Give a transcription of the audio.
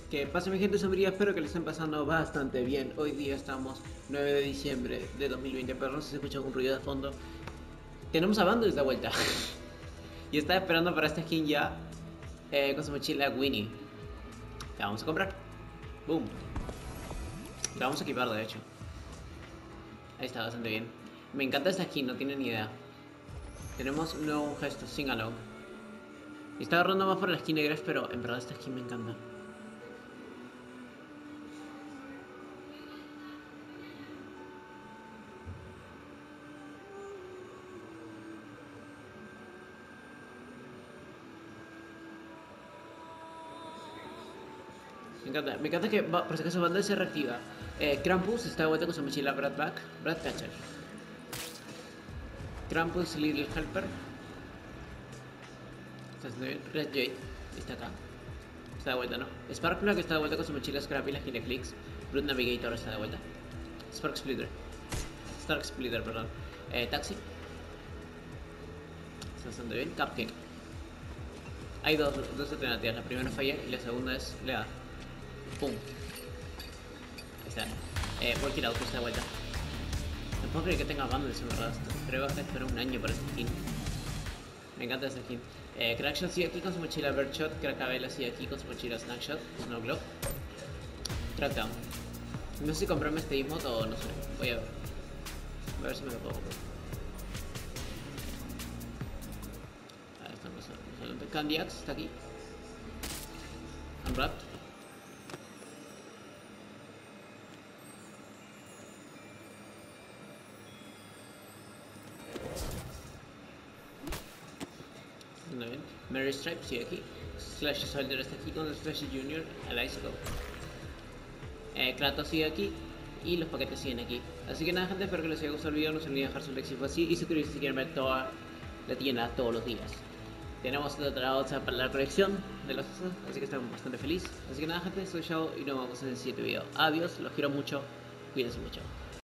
Que pase mi gente sombría, espero que le estén pasando bastante bien. Hoy día estamos 9 de diciembre de 2020, pero no sé si se escucha algún ruido de fondo. Tenemos a Bundles de vuelta. Y estaba esperando para esta skin ya con su mochila Winnie. La vamos a comprar. Boom. La vamos a equipar de hecho. Ahí está bastante bien. Me encanta esta skin, no tienen ni idea. Tenemos un nuevo gesto, Singalong. Y estaba agarrando más por la skin de Gref, pero en verdad esta skin me encanta. Me encanta que por si acaso Bundle se reactiva. Krampus está de vuelta con su mochila Bradcatcher. Krampus Little Helper. Está haciendo bien. Red Jade está acá. Está de vuelta, ¿no? Sparkplug está de vuelta con su mochila Scrappy, la Kineclix. Brute Navigator está de vuelta. Spark Splitter, perdón. Taxi. Está bastante bien. Cupcake. Hay dos alternativas. La primera falla y la segunda es le da. Pum. Ahí está. Working Out está de vuelta. No puedo creer que tenga bundles en verdad. Creo que esperar un año para esta skin. Me encanta esta skin. Crackshot sigue aquí con su mochila Birdshot. Crackabella sigue aquí con su mochila Snackshot. Snow Globe. Crackdown. No sé si comprarme este emote o no sé. Voy a ver. Voy a ver si me lo puedo comprar. Ahí están los Candiax está aquí. Unwrapped. Mary Stripe sigue aquí. Slash Soldier está aquí con Slash Junior, Icicle. Kratos sigue aquí. Y los paquetes siguen aquí. Así que nada gente, espero que les haya gustado el video. No se olviden dejar su like si fue así. Y suscribirse si quieren ver toda la tienda todos los días. Tenemos otra bolsa para la colección de los osos, así que estamos bastante felices. Así que nada gente, soy Shao y nos vemos en el siguiente video. Adiós, los quiero mucho. Cuídense mucho.